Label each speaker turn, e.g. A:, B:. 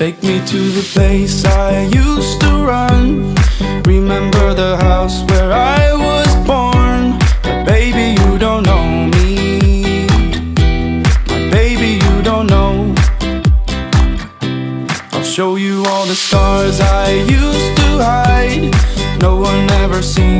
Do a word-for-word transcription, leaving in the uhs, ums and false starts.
A: Take me to the place I used to run. Remember the house where I was born. But baby, you don't know me. My baby, you don't know. I'll show you all the stars I used to hide. No one ever seen